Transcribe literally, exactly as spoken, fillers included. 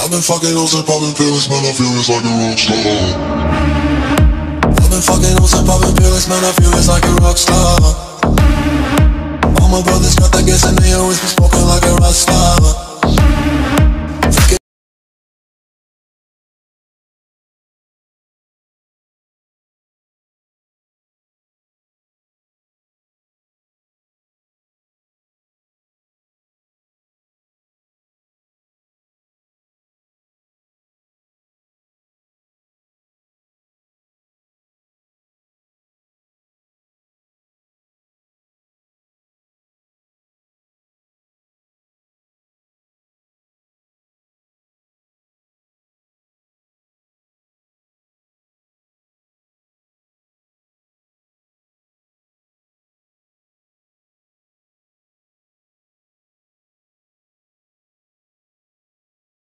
I've been fucking hoes and popping pills, man, I feel it's like a rock star. I've been fucking hoes and popping pills, man, I feel it's like a rock star. All my brothers got that gas and they always been smoking like a rock star.